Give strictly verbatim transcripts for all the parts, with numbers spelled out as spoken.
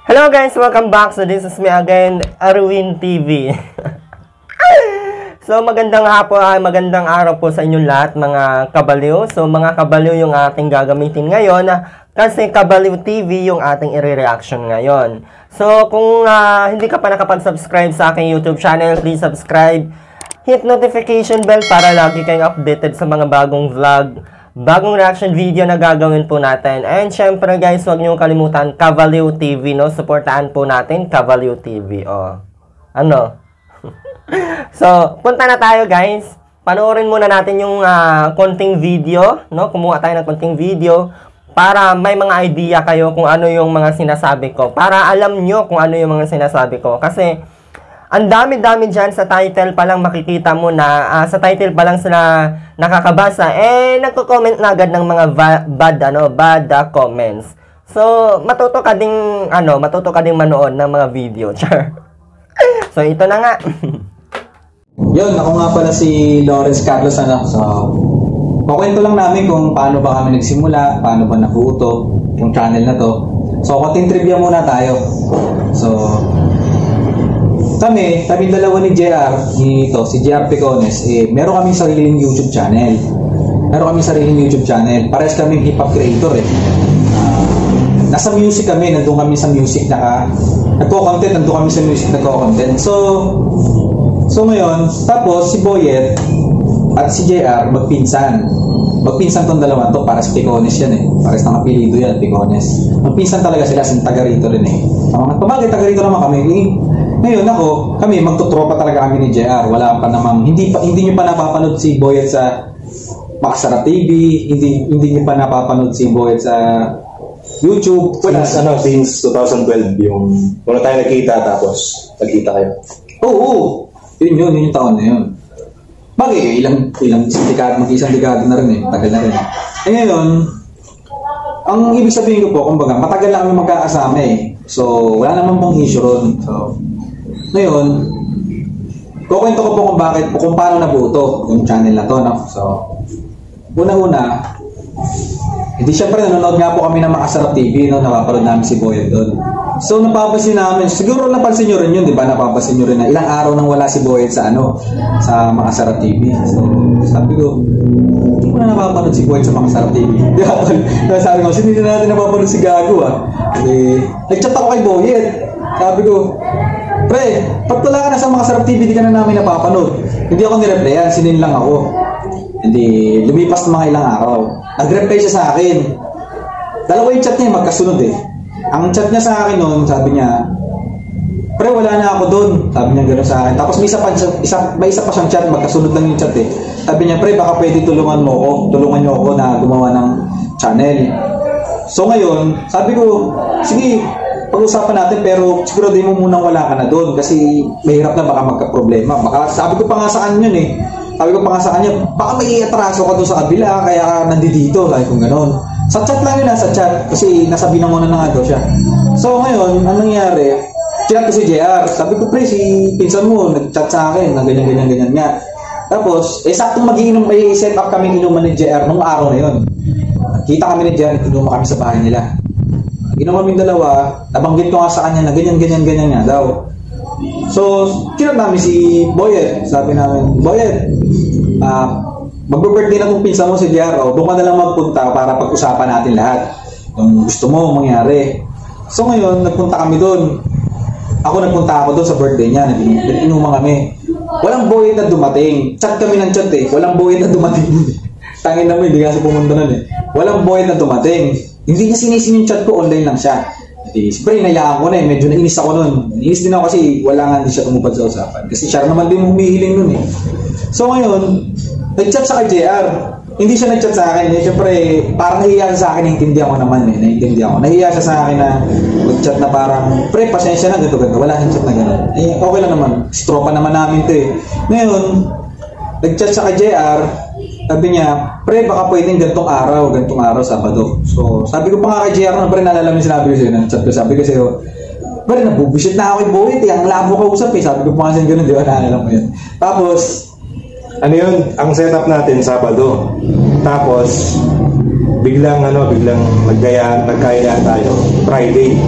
Hello guys, welcome back. So this is me again, Arwin T V. So magandang hapon, magandang araw po sa inyong lahat mga kabaliw. So mga kabaliw yung ating gagamitin ngayon kasi Kabaliw T V yung ating i-reaction ngayon. So kung uh, hindi ka pa nakapag-subscribe sa aking YouTube channel, please subscribe. Hit notification bell para lagi kayong updated sa mga bagong vlog, bagong reaction video na gagawin po natin. And syempre guys, huwag niyo kalimutan Kabaliw T V, no? Supportahan po natin Kabaliw T V. Oh. Ano? So, punta na tayo guys. Panoorin muna natin yung uh, konting video, no? Kumuha tayo ng konting video para may mga idea kayo kung ano yung mga sinasabi ko. Para alam nyo kung ano yung mga sinasabi ko. Kasi ang dami-dami dyan sa title pa lang makikita mo na, uh, sa title pa lang sila nakakabasa, eh, nagko-comment na agad ng mga bad, ano, bad uh, comments. So, matuto ka ding, ano, matuto ka ding manood ng mga video, char. So, ito na nga. Yun, ako nga pala si Lawrence Carlos, ano, so, kukwento lang namin kung paano ba kami nagsimula, paano ba nabuo to, yung channel na to. So, konting trivia muna tayo. So, Kami, kami dalawa ni J R, ni to, si J R Picones, eh, meron kaming sariling YouTube channel. Meron kaming sariling YouTube channel. Parehas kaming hip-hop creator eh. Uh, nasa music kami, nandun kami sa music, naka, nagko-content, nandun kami sa music, nagko-content. So, so ngayon, tapos si Boyet at si J R magpinsan. Magpinsan tong dalawa to, para sa Picones yan eh. Parehas ng apelido yan, Picones. Magpinsan talaga sila, sin taga rito rin eh. Pamagay, taga rito naman kami. Eh, ngayon ako, kami magtutropa talaga kami ni J R. Wala pa namang, hindi pa hindi niyo pa napapanood si Boyet sa Makasarap T V, hindi hindi niyo pa napapanood si Boyet sa YouTube. Wala, since, ano, since twenty twelve yung wala tayo nakita tapos nagkita kayo. Oo, oo. Yun yun, yun yung taon na yun. Bagay, ilang ilang dekada, mag-isang dekada na rin eh, tagal na rin. Eh ngayon, ang ibig sabihin ko po, kumbaga, matagal lang kami magkakasama eh. So, wala naman pong issue ron. So, ngayon, kukwento ko po kung bakit, kung paano nabuo to, yung channel na to, no? So, una-una, hindi syempre nanonood nga po kami ng Makasarap T V, no? Napapanood namin si Boyet doon. So, napapansin namin, siguro napansin nyo rin yun, di ba? Napapansin nyo rin na ilang araw nang wala si Boyet sa ano, sa Makasarap T V. So, sabi ko, hindi ko na napapanood si Boyet sa Makasarap T V. Di ba? Sabi ko, hindi na natin napapanood si Gago, ah. Eh, nag-chat ako kay Boyet. Sabi ko, pre, pag wala ka na sa Makasarap T V, di ka na namin napapanood. Hindi ako nireplyan, sinin lang ako. Hindi, lumipas na mga ilang araw. Nag-reply siya sa akin. Dalawa yung chat niya, magkasunod eh. Ang chat niya sa akin noon, sabi niya, pre, wala na ako doon. Sabi niya gano'n sa akin. Tapos may isa pa, isa, may isa pa siyang chat, magkasunod lang yung chat eh. Sabi niya, pre, baka pwede tulungan mo ako. Tulungan niyo ako na gumawa ng channel. So ngayon, sabi ko, sige, pag-usapan natin, pero siguro di mo munang wala ka na doon kasi mahirap na baka magka-problema. Baka, sabi ko pa nga sa kanya yun eh. Sabi ko pa nga sa kanya, baka may atraso ka doon sa kabila, kaya ka nandito. Sabi ko gano'n. Sa chat lang yun, sa chat. Kasi nasa binangonan na nga daw siya. So ngayon, anong nangyari? Chat ko si J R. Sabi ko, pre, si pinsan mo, nag-chat sa akin, na ganyan, ganyan, ganyan nga. Tapos, eh, saktong mag-iinom, may set up kami inuman ni J R nung araw na yun. Kita kami ni J R, inuman kami sa bahay nila. Inuman kami dalawa, nabanggit ko nga sa kanya na ganyan, ganyan, ganyan nga daw. So, kinat namin si Boyet. Sabi namin, Boyet, ah, uh, magbe-birthday na kung pinsan mo si J R, o doon ka na lang magpunta para pag-usapan natin lahat yung gusto mo mangyari. So ngayon, nagpunta kami doon. Ako nagpunta ako doon sa birthday niya, nag-inuman kami. Walang Boyet na dumating. Chat kami ng chat eh. Walang Boyet na dumating. Tangin naman, hindi kasi pumunta nun eh. Walang Boyet na dumating. Hindi niya sinisin yung chat ko, online lang siya. Di, siyempre, inayaan ko na eh. Medyo nainis ako nun. Nainis din ako kasi wala nga hindi siya tumupad sa usapan. Kasi siya naman din humihiling nun eh. So ngayon, nag-chat sa kay J R. Hindi siya nag-chat sa akin. Eh, siyempre, parang nahiya siya sa akin. Naintindihan ko naman eh. Naintindihan ko. Nahiya siya sa akin na mag-chat na parang, pre, pasensya na, ganito, ganito. Wala siyang chat na gano'n. Eh, okay lang naman. Stropa naman namin ito eh. Ngayon, nag-chat sa kay J R. Sabi niya, pre, baka pwedeng gantong araw, gantong araw, Sabado. So, sabi ko pa nga kay J R, pre, naalala mo yung sinabi ko sa'yo, nag-chat ko, sabi ko sa'yo, pre, nabubushit na ako kay Boyet eh, ang labo ka usap eh. Sabi ko pa nga sa'yo gano'n, di ba, naalala mo yun. Tapos, ano yun, ang setup natin, Sabado. Tapos, biglang, ano, biglang nagkaya, nagkaya tayo, Friday.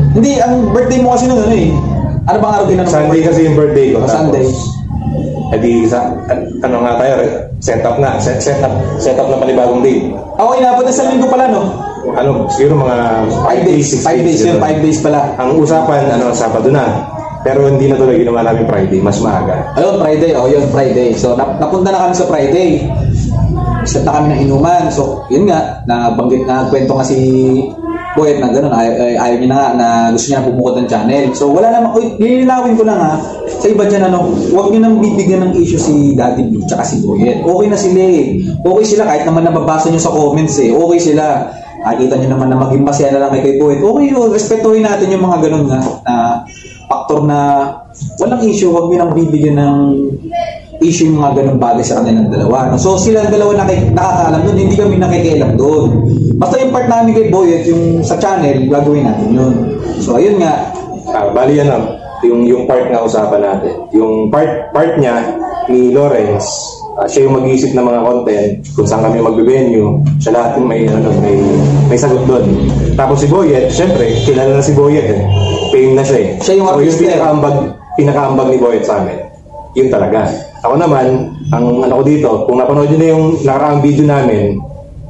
Hindi, ang birthday mo kasi nung ano eh. Ano bang araw din na Sunday kasi yung birthday ko. Oh, Sunday. Eh di, sa, ano nga tayo, set up na, set, set up, set up na panibagong date. Ako inabot na sa linggo pala, no? Ano, siguro mga five days, five days, yun, five days pala. Ang usapan, ano, Sabado na. Pero hindi na tuloy ginawa namin Friday, mas maaga. Ayun, Friday, oh, yun, Friday. So, nap napunta na kami sa Friday. Set na kami ng inuman. So, yun nga, nabanggit na kwento nga si Boyet na gano'n, ay, ay, ayaw niya na nga, na gusto niya bumukod ng channel. So, wala naman, uy, lilinawin ko lang ha, sa iba dyan, ano, huwag niyo nang bibigyan ng issue si Daddy Blue tsaka si Boyet. Okay na sila eh. Okay sila, kahit naman nababasa niyo sa comments eh. Okay sila. Nakita niyo naman na maging masaya na lang kay Boyet. Okay yun, respetuhin natin yung mga gano'n nga, na faktor na walang issue, huwag niyo nang bibigyan ng issue yung mga ganung bagay sa kanilang dalawa. No? So sila dalawa nakik nakakaalam doon, hindi kami nakikialam doon. Basta yung part namin kay Boyet, yung sa channel, gagawin natin yun. So ayun nga. Ah, bali yan ah, yung, yung part nga usapan natin. Yung part part niya ni Lawrence, uh, siya yung mag-iisip ng mga content, kung saan kami magbe-venue, siya lahat yung may, ano, may, may sagot doon. Tapos si Boyet, syempre, kilala na si Boyet eh. Fame na siya eh. Siya yung so, artist yung pinakaambag, pinakaambag ni Boyet sa amin. Yun talaga. Ako naman, ang ano ko dito, kung napanood nyo na yung nakaraang video namin,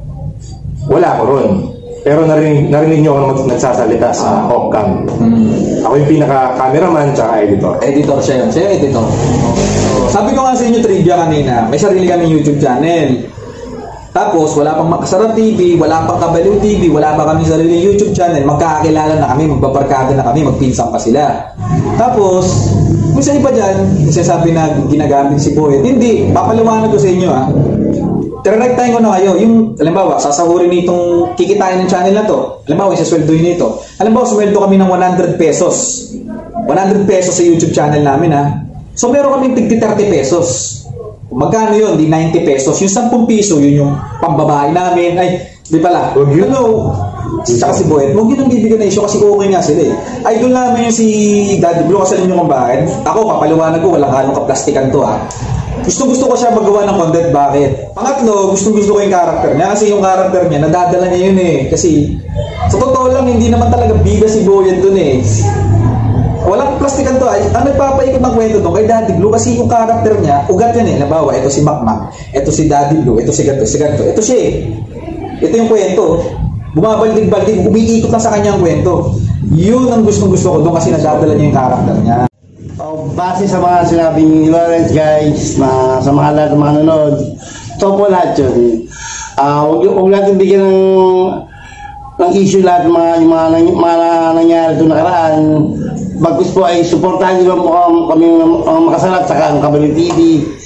wala ako ron. Pero narinig, narinig nyo ako mag, nagsasalita sa off-cam. Hmm. Ako yung pinaka-cameraman tsaka editor. Editor siya yun. Siya yung editor. Okay. Sabi ko nga sa inyo trivia kanina, may sarili kami YouTube channel. Tapos, wala pang Makasarap T V, wala pang Kabaliw T V, wala pa kami sarili YouTube channel, magkakakilala na kami, magbabarkada na kami, magpinsan pa sila. Tapos, kung sa iba dyan, sasabi na ginagamit si Boyet, hindi, papaliwanag ko sa inyo ha. Tirerektahin ko na kayo, yung, halimbawa, sasahurin nitong kikitain ng channel na to, halimbawa, isasweldoin nito. Halimbawa, sumweldo kami ng one hundred pesos. one hundred pesos sa YouTube channel namin ha. So, meron kami tigti thirty pesos. Magkano yun? Di ninety pesos. Yung ten piso, yun yung pambabae namin. Ay, di pala. Hello. Tsaka si Boyet, huwag yun ang bibigyan na issue kasi okay nga sila eh. Idol namin yung si Daddy Blue, kasi alam nyo kung bakit. Ako, papaliwanag ko, walang halong kaplastikan to ha. Gusto gusto ko siya magawa ng content, bakit? Pangatlo, gusto gusto ko yung character niya kasi yung character niya, nadadala niya yun eh. Kasi, sa totoo lang, hindi naman talaga bida si Boyet dun eh. Walang plastikan to. Ang nagpapaikot ng kwento doon kay Daddy Blue kasi yung character niya, ugat yan eh. Nabawa, ito si Macmac, ito si Daddy Blue, ito si Gato, si Gato. Ito siya eh. Ito yung kwento. Bumabaldig-baldig, umiikot lang sa kanyang kwento. Yun ang gustong-gusto ko doon kasi nadadala niya yung character niya. Oh, base sa mga sinabi ni Lawrence guys, na, sa mga lahat ng mga nanonood, ito po lahat yun. Uh, huwag, huwag natin bigyan ng, ng issue lahat ng mga, yung mga, mga, mga nangyari doon nakaraan. Bagkus po ay supportahan nyo po kami uh, Makasarap sa ang Kabaliw T V.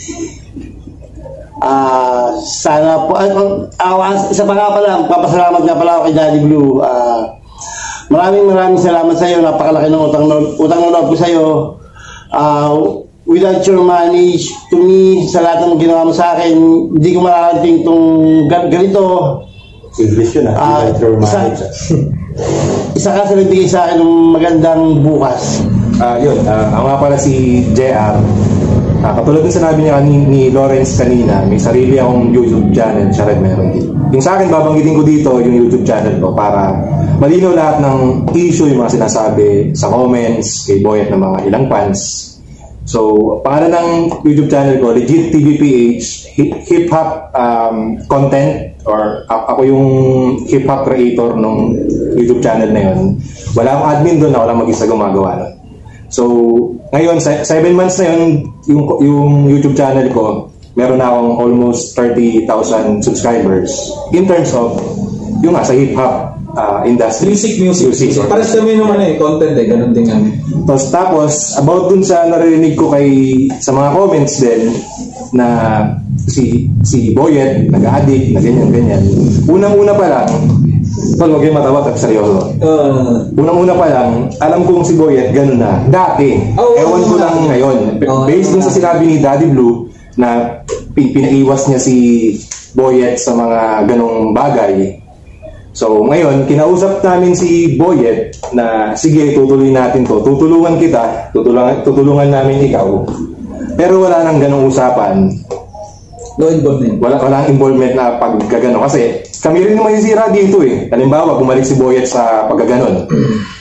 Uh, sana po, uh, uh, isa pa nga pala, papasalamat nga pala ako kay Daddy Blue. Uh, maraming maraming salamat sa iyo, napakalaki ng utang utang na loob ko sa iyo. Uh, without your money, to me, sa lahat ng ginawa mo sa akin, hindi ko mararating itong ganito. English yun ah, without your money. Isa ka sa nagbigay sa akin ng magandang bukas. Ah, uh, yun. Uh, ako nga pala si J R. Uh, katulad ng sinabi niya ni, ni Lawrence kanina, may sarili akong YouTube channel, siya rin meron din. Yung sa akin, babanggitin ko dito yung YouTube channel ko para malinaw lahat ng issue, yung mga sinasabi sa comments, kay Boyet ng mga ilang fans. So, pangalan ng YouTube channel ko, Legit T V P H, hip-hop um, content, or ako yung hip-hop creator ng YouTube channel na yun. Wala akong admin doon, ako lang mag-isa gumagawa nun. So, ngayon, seven months na yun, yung, yung YouTube channel ko, meron na akong almost thirty thousand subscribers in terms of yung nga sa hip-hop uh, industry. Music, music. music. Pares kami naman eh, content eh, ganun din kami. Tapos, tapos, about dun sa narinig ko kay, sa mga comments din, na si si Boyet, nag-addict, na ganyan-ganyan. Unang-una pa lang, tol, huwag yung matawa at seryoso. Uh, Unang-una pa lang, alam kong si Boyet, gano'n na. Dati, oh, ewan ko lang oh, ngayon. Oh, based dun sa sinabi ni Daddy Blue, na pinaiwas niya si Boyet sa mga ganong bagay. So, ngayon, kinausap namin si Boyet na, sige, tutuloy natin to. Tutulungan kita, tutulungan, tutulungan namin ikaw. Pero wala nang ganong usapan. No involvement. Wala, walang involvement na paggagano. Kasi kami rin naman masisira dito eh. Halimbawa, bumalik si Boyet sa paggaganon.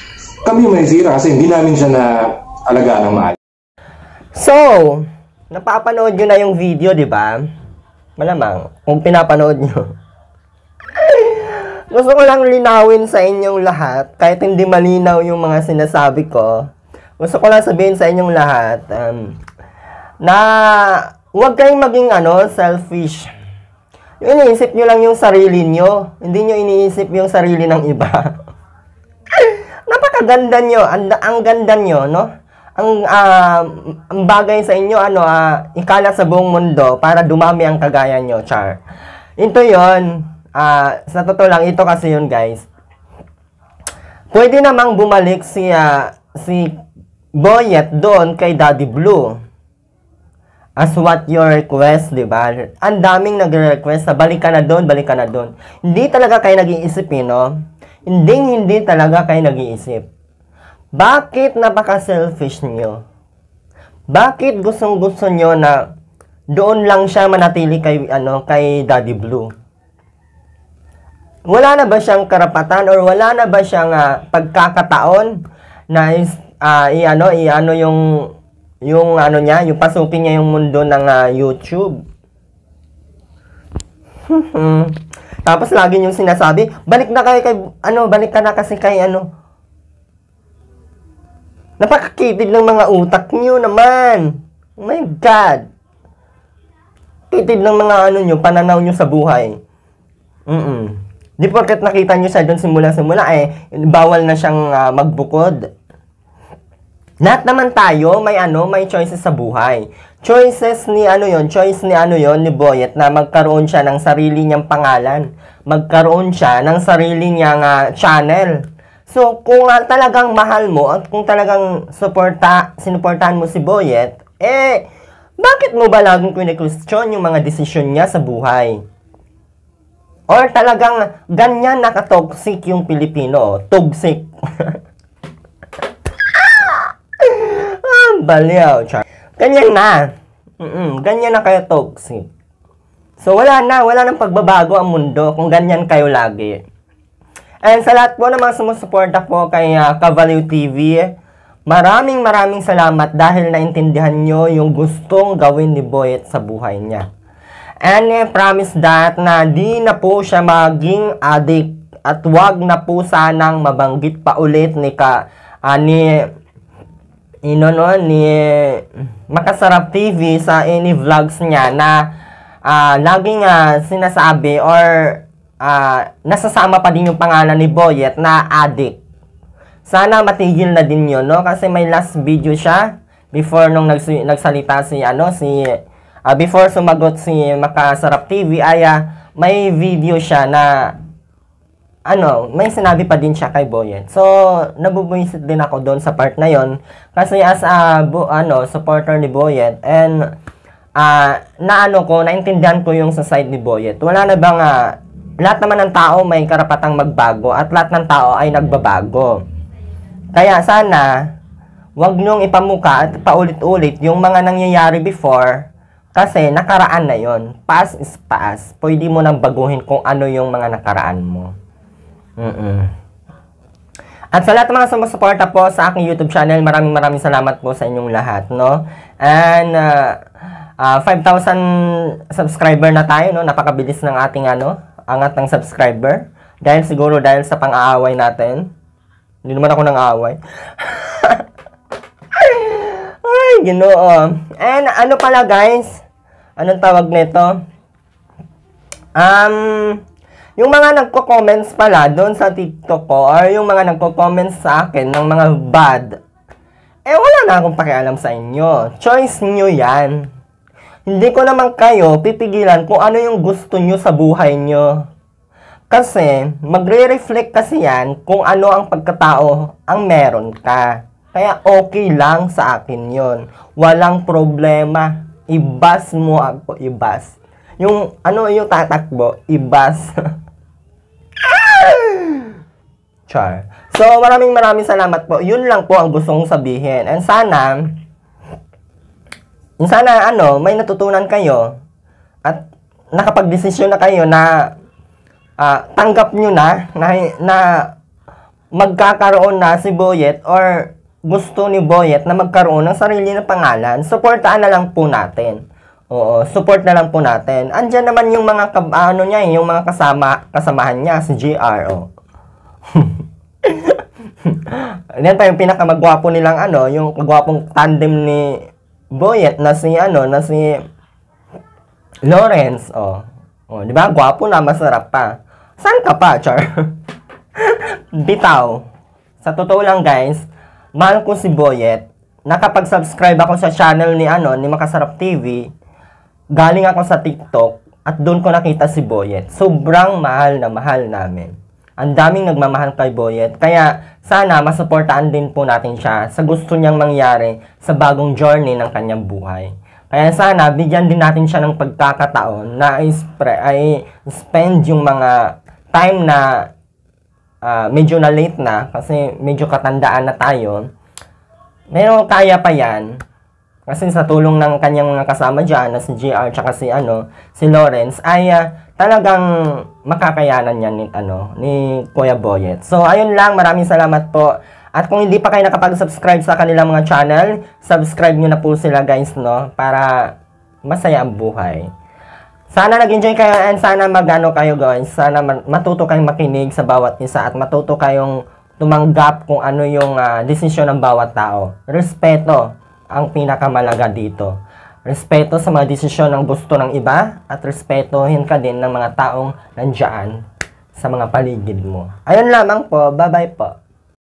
kami yung may sira kasi hindi namin siya na alagaan ng maayos. So, napapanood nyo na yung video, di ba? Malamang, kung pinapanood nyo. Gusto ko lang linawin sa inyong lahat, kahit hindi malinaw yung mga sinasabi ko. Gusto ko lang sabihin sa inyong lahat, um, na huwag kayong maging ano, selfish. Yung iniisip nyo lang yung sarili nyo. Hindi nyo iniisip yung sarili ng iba. Napakaganda nyo. Ang, ang ganda nyo, no? Ang, uh, ang bagay sa inyo, ano, uh, ikalat sa buong mundo para dumami ang kagaya nyo, char. Ito yon, uh, sa totoo lang, ito kasi yun, guys. Pwede namang bumalik si, uh, si Boyet doon kay Daddy Blue. As what your request, di ba? Ang daming nagre-request na balik ka na doon, balik ka na doon. Hindi talaga kayo nag-iisip, eh, no? Hindi, hindi talaga kayo nag-iisip. Bakit napaka-selfish nyo? Bakit gustong-gusto nyo na doon lang siya manatili kay, ano, kay Daddy Blue? Wala na ba siyang karapatan or wala na ba siyang uh, pagkakataon na is, uh, i-ano, i-ano yung, yung ano niya, yung pasukin niya yung mundo ng uh, YouTube? Tapos lagi niyong sinasabi, balik na kayo kay, ano, balik ka na kasi kay, ano, napakakitid ng mga utak niyo naman. Oh my God. Kitid ng mga ano nyo, pananaw nyo sa buhay. Mm-mm. Di porket nakita nyo siya doon simula-simula, eh, bawal na siyang uh, magbukod. Lahat naman tayo, may ano, may choices sa buhay. Choices ni ano yon, choice ni ano yon, ni Boyet na magkaroon siya ng sarili niyang pangalan. Magkaroon siya ng sarili niyang uh, channel. So, kung uh, talagang mahal mo at kung talagang suporta, sinuportahan mo si Boyet, eh, bakit mo ba laging kine-question yung mga desisyon niya sa buhay? Or talagang ganyan nakatoxic yung Pilipino? Toxic. Ah, baliw, char. Ganyan na. Mm-mm, ganyan na kayo toxic. So, wala na. Wala nang pagbabago ang mundo kung ganyan kayo lagi. And sa lahat po ng mga sumusuporta po kay uh, Kabaliw T V, maraming maraming salamat dahil naintindihan nyo yung gustong gawin ni Boyet sa buhay niya. And I promise that na di na po siya maging addict at wag na po sanang mabanggit pa ulit ni ka uh, ni ino no, ni Makasarap T V sa any vlogs niya na uh, laging uh, sinasabi or Uh, nasasama pa din yung pangalan ni Boyet na addict. Sana matigil na din yun, no? Kasi may last video siya before nung nags nagsalita si, ano, si, uh, before sumagot si Makasarap T V, ay uh, may video siya na, ano, may sinabi pa din siya kay Boyet. So, nabubuisit din ako doon sa part na yon kasi as a, bu ano, supporter ni Boyet, and, uh, na ano ko, naintindihan ko yung sa side ni Boyet. Wala na bang, uh, lahat naman ng tao may karapatang magbago at lahat ng tao ay nagbabago. Kaya sana, wag nyong ipamuka at paulit-ulit yung mga nangyayari before kasi nakaraan na yon. Past is past. Pwede mo nang baguhin kung ano yung mga nakaraan mo. Mm-mm. At sa lahat ng mga sumusuporta po sa aking YouTube channel, maraming maraming salamat po sa inyong lahat, no? And, uh, uh, five thousand subscriber na tayo, no? Napakabilis ng ating, ano, angat ng subscriber. Dahil siguro dahil sa pang-aaway natin. Hindi naman ako nang aaway. Ay, Ginoo. And ano pala, guys? Anong tawag nito? Um, yung mga nagko-comments pala doon sa TikTok ko or yung mga nagko-comments sa akin ng mga bad, eh wala na akong pakialam sa inyo. Choice nyo yan. Hindi ko naman kayo pipigilan kung ano yung gusto nyo sa buhay nyo. Kasi, magre-reflect kasi yan kung ano ang pagkatao ang meron ka. Kaya okay lang sa akin yon. Walang problema. Ibas mo ako, ibas. Yung, ano yung tatakbo, ibas. Char. So, maraming maraming salamat po. Yun lang po ang gusto kong sabihin. And sana, sana ano, may natutunan kayo at nakapag-desisyon na kayo na uh, tanggap nyo na, na na magkakaroon na si Boyet or gusto ni Boyet na magkaroon ng sarili na pangalan, supportaan na lang po natin. Oo, support na lang po natin. Andiyan naman yung mga kab- ano niya, yung mga kasama kasamahan niya si J R. Oh. Yan pa yung pinakamagwapo nilang ano, yung kagwapong tandem ni Boyet na si ano, na si Lawrence. Oh. Oh, di ba? Gwapo na, masarap pa. Saan ka pa, Char? Bitaw. Sa totoo lang, guys, mahal ko si Boyet. Nakapag-subscribe ako sa channel ni ano, ni Makasarap T V. Galing ako sa TikTok at doon ko nakita si Boyet. Sobrang mahal na mahal namin. Ang daming nagmamahal kay Boyet. Kaya sana masuportaan din po natin siya sa gusto niyang mangyari sa bagong journey ng kanyang buhay. Kaya sana bigyan din natin siya ng pagkakataon na ispre, ay spend yung mga time na uh, medyo na late na kasi medyo katandaan na tayo. Pero kaya pa yan. Kasi sa tulong ng kanyang mga kasama dyan na si J R tsaka si, ano, si Lawrence ay uh, talagang makakayanan yan ni, ano, ni Kuya Boyet. So, ayun lang. Maraming salamat po. At kung hindi pa kayo nakapag-subscribe sa kanilang mga channel, subscribe nyo na po sila, guys, no? Para masaya ang buhay. Sana nag-enjoy kayo and sana mag-ano kayo, guys. Sana matuto kayong makinig sa bawat isa at matuto kayong tumanggap kung ano yung uh, desisyon ng bawat tao. Respeto ang pinakamalaga dito. Respeto sa mga desisyon ng gusto ng iba at respetohin ka din ng mga taong nandiyan sa mga paligid mo. Ayun lamang po. Bye-bye po.